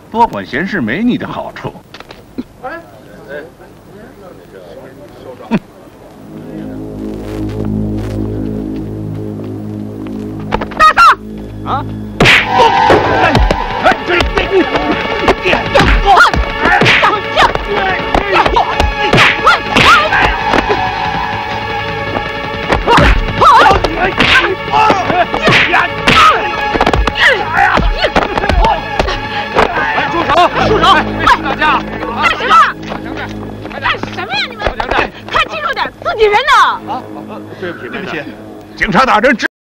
多管闲事没你的好处。 大嫂！ 啊！ 住手！大家干什么？干什么呀？你们看清楚点，自己人呢！ 对不起，警察大人。